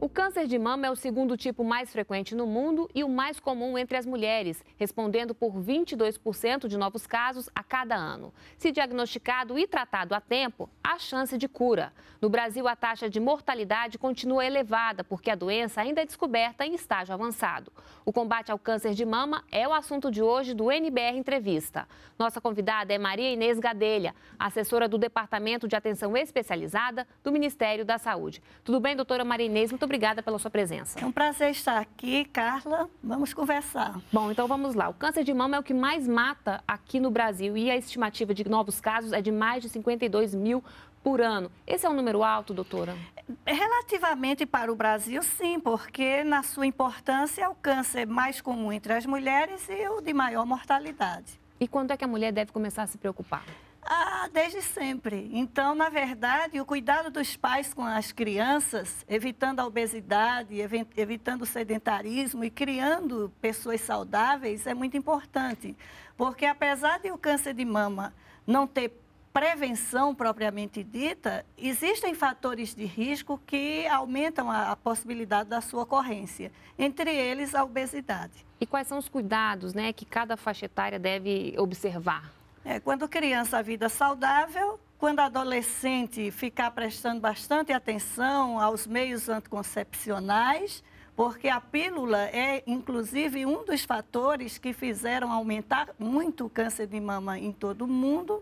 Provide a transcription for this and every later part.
O câncer de mama é o segundo tipo mais frequente no mundo e o mais comum entre as mulheres, respondendo por 22% de novos casos a cada ano. Se diagnosticado e tratado a tempo, há chance de cura. No Brasil, a taxa de mortalidade continua elevada, porque a doença ainda é descoberta em estágio avançado. O combate ao câncer de mama é o assunto de hoje do NBR Entrevista. Nossa convidada é Maria Inês Gadelha, assessora do Departamento de Atenção Especializada do Ministério da Saúde. Tudo bem, doutora Maria Inês? Muito obrigada pela sua presença. É um prazer estar aqui, Carla. Vamos conversar. Bom, então vamos lá. O câncer de mama é o que mais mata aqui no Brasil e a estimativa de novos casos é de mais de 52 mil por ano. Esse é um número alto, doutora? Relativamente para o Brasil, sim, porque na sua importância é o câncer mais comum entre as mulheres e o de maior mortalidade. E quando é que a mulher deve começar a se preocupar? Desde sempre. Então, na verdade, o cuidado dos pais com as crianças, evitando a obesidade, evitando o sedentarismo e criando pessoas saudáveis é muito importante. Porque apesar de o câncer de mama não ter prevenção propriamente dita, existem fatores de risco que aumentam a possibilidade da sua ocorrência, entre eles a obesidade. E quais são os cuidados, né, que cada faixa etária deve observar? Quando criança, a vida saudável. Quando adolescente, ficar prestando bastante atenção aos meios anticoncepcionais, porque a pílula é, inclusive, um dos fatores que fizeram aumentar muito o câncer de mama em todo o mundo.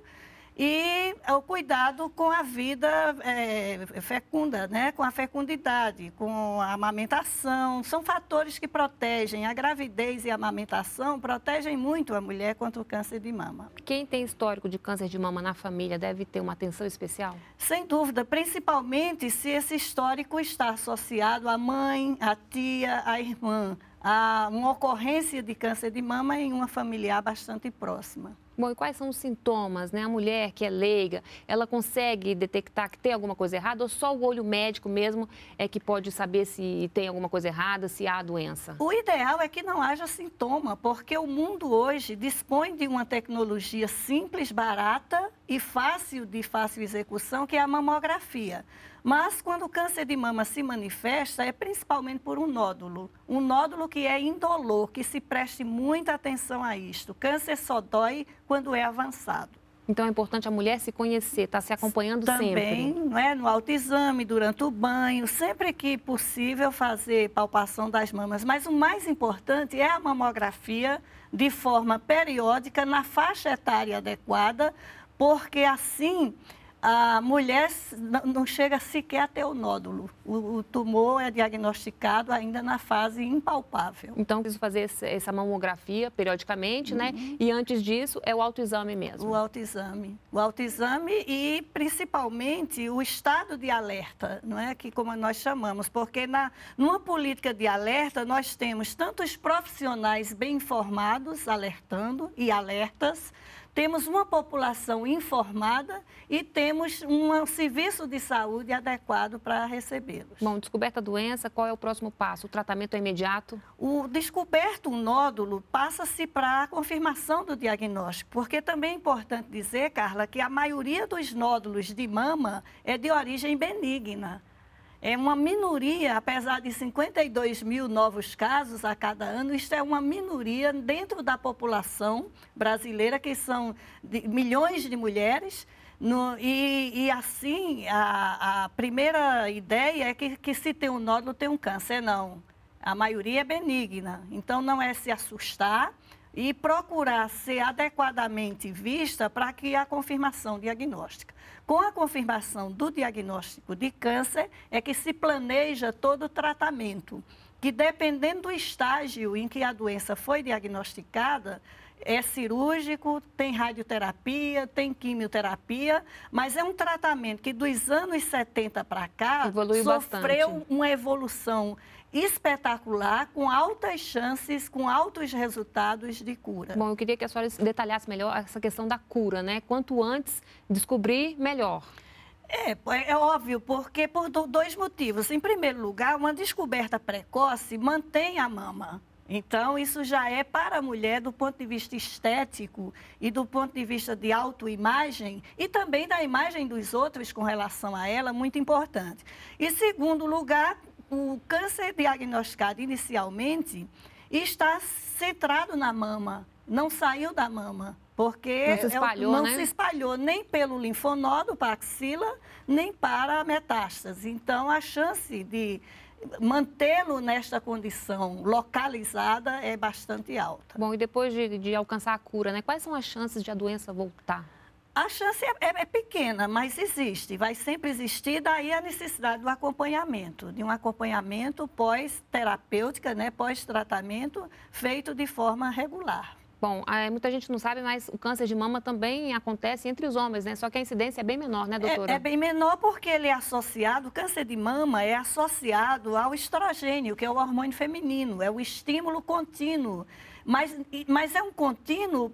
E o cuidado com a vida fecunda, né? Com a fecundidade, com a amamentação. São fatores que protegem. A gravidez e a amamentação protegem muito a mulher contra o câncer de mama. Quem tem histórico de câncer de mama na família deve ter uma atenção especial? Sem dúvida, principalmente se esse histórico está associado à mãe, à tia, à irmã, a uma ocorrência de câncer de mama em uma familiar bastante próxima. Bom, e quais são os sintomas, né? A mulher que é leiga, ela consegue detectar que tem alguma coisa errada ou só o olho médico mesmo é que pode saber se tem alguma coisa errada, se há a doença? O ideal é que não haja sintoma, porque o mundo hoje dispõe de uma tecnologia simples, barata e de fácil execução, que é a mamografia. Mas quando o câncer de mama se manifesta, é principalmente por um nódulo que é indolor, que se preste muita atenção a isto. O câncer só dói quando é avançado. Então é importante a mulher se conhecer, estar se acompanhando sempre. Também, não é? No autoexame, durante o banho, sempre que possível fazer palpação das mamas. Mas o mais importante é a mamografia de forma periódica, na faixa etária adequada, porque assim a mulher não chega sequer até o nódulo. O tumor é diagnosticado ainda na fase impalpável. Então, preciso fazer essa mamografia periodicamente, né? E antes disso, é o autoexame mesmo. O autoexame e, principalmente, o estado de alerta, não é? Que como nós chamamos, porque numa política de alerta, nós temos tanto os profissionais bem informados, alertando e alertas, temos uma população informada e temos um serviço de saúde adequado para recebê-los. Bom, descoberta a doença, qual é o próximo passo? O tratamento é imediato? O descoberto um nódulo, passa-se para a confirmação do diagnóstico, porque também é importante dizer, Carla, que a maioria dos nódulos de mama é de origem benigna. É uma minoria, apesar de 52 mil novos casos a cada ano, isto é uma minoria dentro da população brasileira, que são milhões de mulheres. E assim, a primeira ideia é que se tem um nódulo, tem um câncer. Não, a maioria é benigna. Então, não é se assustar e procurar ser adequadamente vista para que a confirmação diagnóstica. Com a confirmação do diagnóstico de câncer, é que se planeja todo o tratamento, que dependendo do estágio em que a doença foi diagnosticada, é cirúrgico, tem radioterapia, tem quimioterapia, mas é um tratamento que dos anos 70 para cá sofreu uma evolução espetacular, com altas chances, com altos resultados de cura. Bom, eu queria que a senhora detalhasse melhor essa questão da cura, né? Quanto antes descobrir, melhor. É óbvio, porque por dois motivos. Em primeiro lugar, uma descoberta precoce mantém a mama. Então, isso já é para a mulher, do ponto de vista estético e do ponto de vista de autoimagem e também da imagem dos outros com relação a ela, muito importante. E segundo lugar, o câncer diagnosticado inicialmente está centrado na mama, não saiu da mama. Porque não se espalhou nem pelo linfonodo para a axila, nem para a metástase. Então, a chance de mantê-lo nesta condição localizada é bastante alta. Bom, e depois de alcançar a cura, né? Quais são as chances de a doença voltar? A chance é pequena, mas existe, vai sempre existir, daí a necessidade do acompanhamento, de um acompanhamento pós-terapêutica, né, pós-tratamento, feito de forma regular. Bom, muita gente não sabe, mas o câncer de mama também acontece entre os homens, né? Só que a incidência é bem menor, né, doutora? É bem menor porque ele é associado, o câncer de mama é associado ao estrogênio, que é o hormônio feminino, é o estímulo contínuo. Mas é um contínuo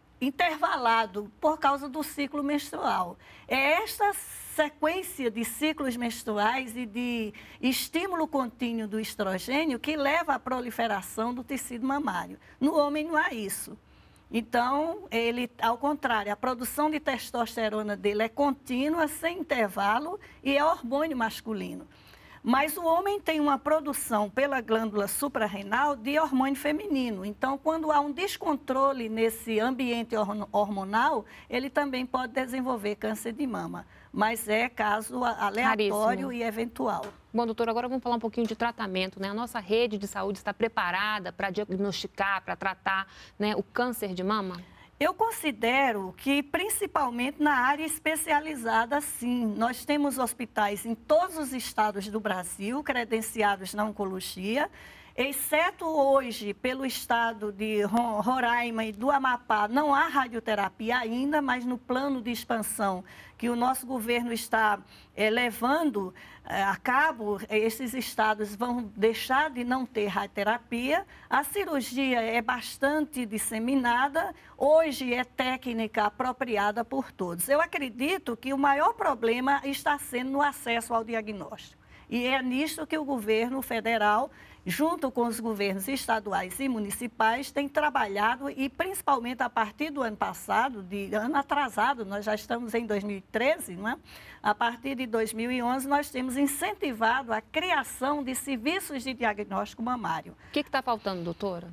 intervalado por causa do ciclo menstrual. É esta sequência de ciclos menstruais e de estímulo contínuo do estrogênio que leva à proliferação do tecido mamário. No homem não há isso. Então, ele, ao contrário, a produção de testosterona dele é contínua, sem intervalo, e é hormônio masculino. Mas o homem tem uma produção pela glândula suprarrenal de hormônio feminino. Então, quando há um descontrole nesse ambiente hormonal, ele também pode desenvolver câncer de mama. Mas é caso aleatório Raríssimo. E eventual. Bom, doutora, agora vamos falar um pouquinho de tratamento, né? A nossa rede de saúde está preparada para diagnosticar, para tratar, né, o câncer de mama? Eu considero que, principalmente na área especializada, sim. Nós temos hospitais em todos os estados do Brasil, credenciados na oncologia, exceto hoje, pelo estado de Roraima e do Amapá, não há radioterapia ainda, mas no plano de expansão que o nosso governo está levando a cabo, esses estados vão deixar de não ter radioterapia. A cirurgia é bastante disseminada, hoje é técnica apropriada por todos. Eu acredito que o maior problema está sendo no acesso ao diagnóstico. E é nisto que o governo federal, junto com os governos estaduais e municipais, tem trabalhado e, principalmente a partir do ano passado, de ano atrasado, nós já estamos em 2013, não é? A partir de 2011, nós temos incentivado a criação de serviços de diagnóstico mamário. O que está faltando, doutora?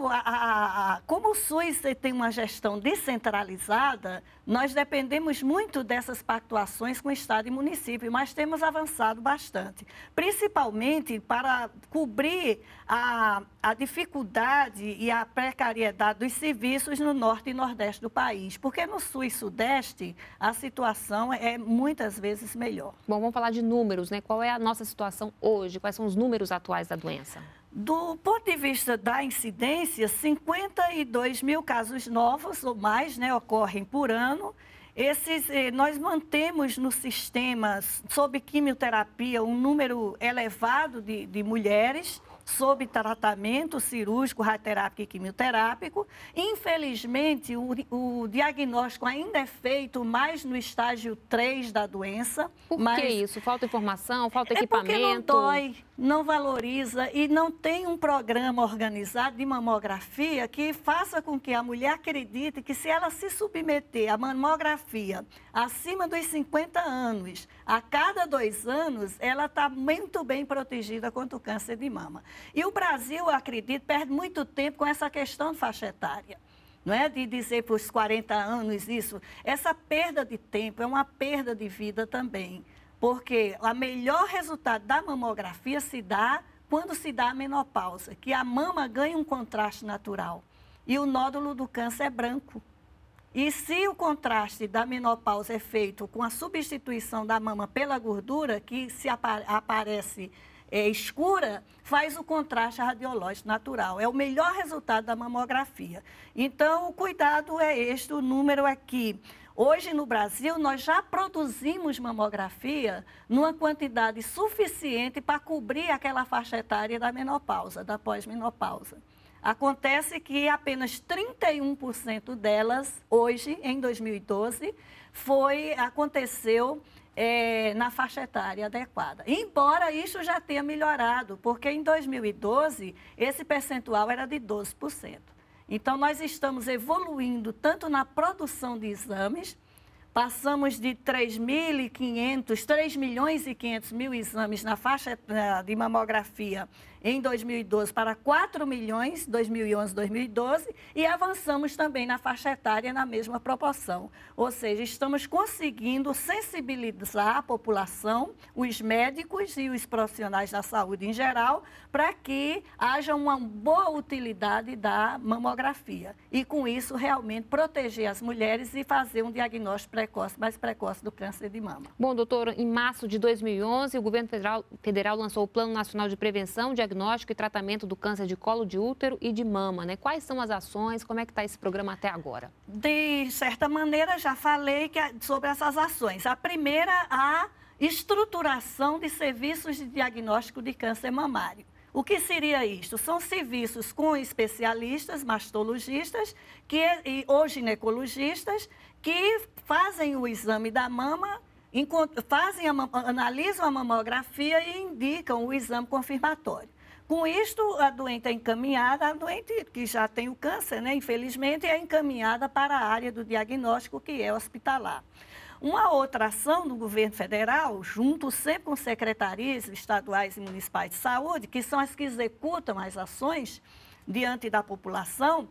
Como o SUS tem uma gestão descentralizada, nós dependemos muito dessas pactuações com o Estado e município, mas temos avançado bastante, principalmente para cobrir a dificuldade e a precariedade dos serviços no norte e nordeste do país, porque no sul e sudeste a situação é muitas vezes melhor. Bom, vamos falar de números, né? Qual é a nossa situação hoje? Quais são os números atuais da doença? Do ponto de vista da incidência, 52 mil casos novos ou mais, né, ocorrem por ano. Nós mantemos no sistema, sob quimioterapia, um número elevado de mulheres sob tratamento cirúrgico, radioterápico e quimioterápico. Infelizmente, o diagnóstico ainda é feito mais no estágio 3 da doença. Por que isso? Falta informação, falta equipamento? É porque não dói, não valoriza e não tem um programa organizado de mamografia que faça com que a mulher acredite que se ela se submeter à mamografia acima dos 50 anos, a cada 2 anos, ela está muito bem protegida contra o câncer de mama. E o Brasil, eu acredito, perde muito tempo com essa questão de faixa etária. Não é de dizer para os 40 anos isso. Essa perda de tempo é uma perda de vida também. Porque o melhor resultado da mamografia se dá quando se dá a menopausa, que a mama ganha um contraste natural e o nódulo do câncer é branco. E se o contraste da menopausa é feito com a substituição da mama pela gordura, que se aparece escura, faz o contraste radiológico natural. É o melhor resultado da mamografia. Então, o cuidado é este, o número aqui. Hoje, no Brasil, nós já produzimos mamografia numa quantidade suficiente para cobrir aquela faixa etária da menopausa, da pós-menopausa. Acontece que apenas 31% delas, hoje, em 2012, aconteceu na faixa etária adequada. Embora isso já tenha melhorado, porque em 2012, esse percentual era de 12%. Então, nós estamos evoluindo tanto na produção de exames, Passamos de 3 milhões e 500 mil exames na faixa de mamografia em 2012 para 4 milhões, 2011, 2012, e avançamos também na faixa etária na mesma proporção. Ou seja, estamos conseguindo sensibilizar a população, os médicos e os profissionais da saúde em geral, para que haja uma boa utilidade da mamografia. E, com isso, realmente proteger as mulheres e fazer um diagnóstico mais precoce do câncer de mama. Bom, doutora, em março de 2011, o governo federal lançou o Plano Nacional de Prevenção, Diagnóstico e Tratamento do Câncer de Colo de Útero e de Mama, né? Quais são as ações? Como é que está esse programa até agora? De certa maneira, já falei sobre essas ações. A primeira, a estruturação de serviços de diagnóstico de câncer mamário. O que seria isto? São serviços com especialistas, mastologistas ou ginecologistas que fazem o exame da mama, analisam a mamografia e indicam o exame confirmatório. Com isto, a doente é encaminhada, a doente que já tem o câncer, né, infelizmente, é encaminhada para a área do diagnóstico, que é hospitalar. Uma outra ação do governo federal, junto sempre com secretarias estaduais e municipais de saúde, que são as que executam as ações diante da população,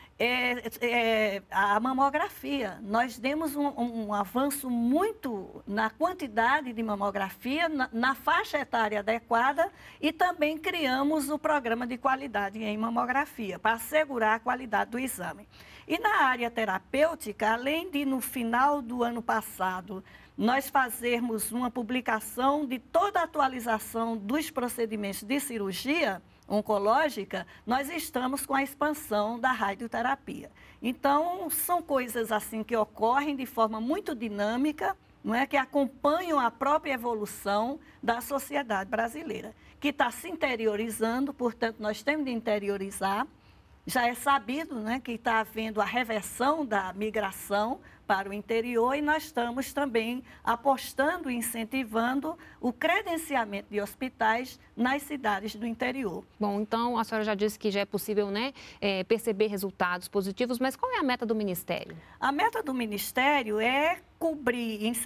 a mamografia. Nós demos um avanço muito na quantidade de mamografia, na faixa etária adequada, e também criamos o programa de qualidade em mamografia, para assegurar a qualidade do exame. E na área terapêutica, além de, no final do ano passado, nós fazermos uma publicação de toda a atualização dos procedimentos de cirurgia oncológica, nós estamos com a expansão da radioterapia. Então, são coisas assim que ocorrem de forma muito dinâmica, não é, que acompanham a própria evolução da sociedade brasileira, que está se interiorizando, portanto, nós temos de interiorizar. Já é sabido, né, que está havendo a reversão da migração para o interior e nós estamos também apostando e incentivando o credenciamento de hospitais nas cidades do interior. Bom, então a senhora já disse que já é possível, né, perceber resultados positivos, mas qual é a meta do Ministério? A meta do Ministério é cobrir em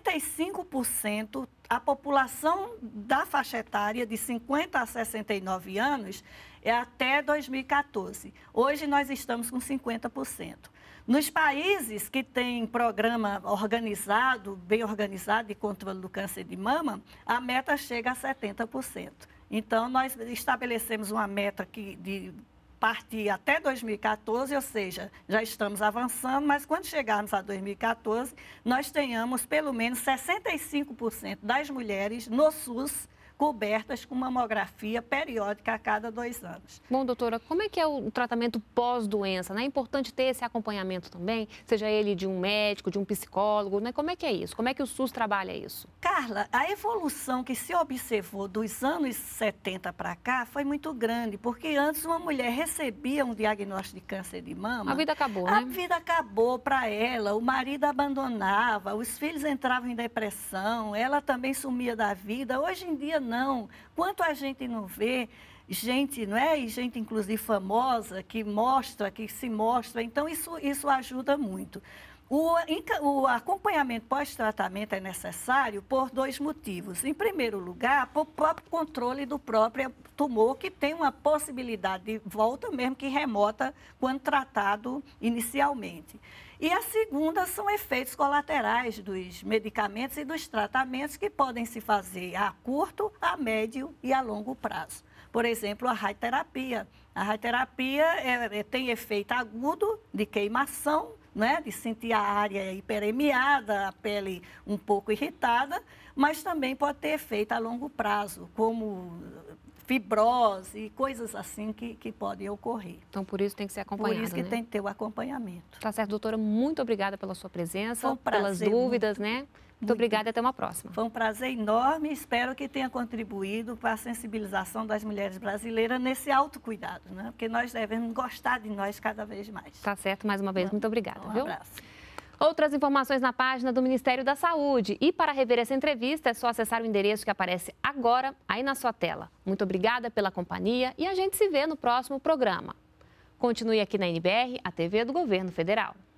65% a população da faixa etária de 50 a 69 anos até 2014. Hoje nós estamos com 50%. Nos países que têm programa organizado, bem organizado de controle do câncer de mama, a meta chega a 70%. Então, nós estabelecemos uma meta de partir até 2014, ou seja, já estamos avançando, mas quando chegarmos a 2014, nós tenhamos pelo menos 65% das mulheres no SUS cobertas com mamografia periódica a cada 2 anos. Bom, doutora, como é que é o tratamento pós-doença, né? É importante ter esse acompanhamento também, seja ele de um médico, de um psicólogo, né? Como é que é isso? Como é que o SUS trabalha isso? Carla, a evolução que se observou dos anos 70 para cá foi muito grande, porque antes uma mulher recebia um diagnóstico de câncer de mama... A vida acabou, né? A vida acabou para ela, o marido abandonava, os filhos entravam em depressão, ela também sumia da vida. Hoje em dia, não. Quanto a gente não vê gente, não é? E gente, inclusive, famosa, que se mostra. Então, isso ajuda muito. O acompanhamento pós-tratamento é necessário por 2 motivos. Em primeiro lugar, por próprio controle do próprio tumor, que tem uma possibilidade de volta, mesmo que remota, quando tratado inicialmente. E a segunda são efeitos colaterais dos medicamentos e dos tratamentos que podem se fazer a curto, a médio e a longo prazo. Por exemplo, a radioterapia. A radioterapia tem efeito agudo de queimação, né, de sentir a área hiperemiada, a pele um pouco irritada, mas também pode ter efeito a longo prazo, como fibrose e coisas assim que podem ocorrer. Então, por isso tem que ser acompanhado, Por isso que né? tem que ter o acompanhamento. Tá certo, doutora. Muito obrigada pela sua presença, Foi um prazer, pelas dúvidas, né? Muito obrigada e até uma próxima. Foi um prazer enorme, espero que tenha contribuído para a sensibilização das mulheres brasileiras nesse autocuidado, né? Porque nós devemos gostar de nós cada vez mais. Tá certo, mais uma vez, muito obrigada, Um abraço. Outras informações na página do Ministério da Saúde. E para rever essa entrevista é só acessar o endereço que aparece agora aí na sua tela. Muito obrigada pela companhia e a gente se vê no próximo programa. Continue aqui na NBR, a TV do Governo Federal.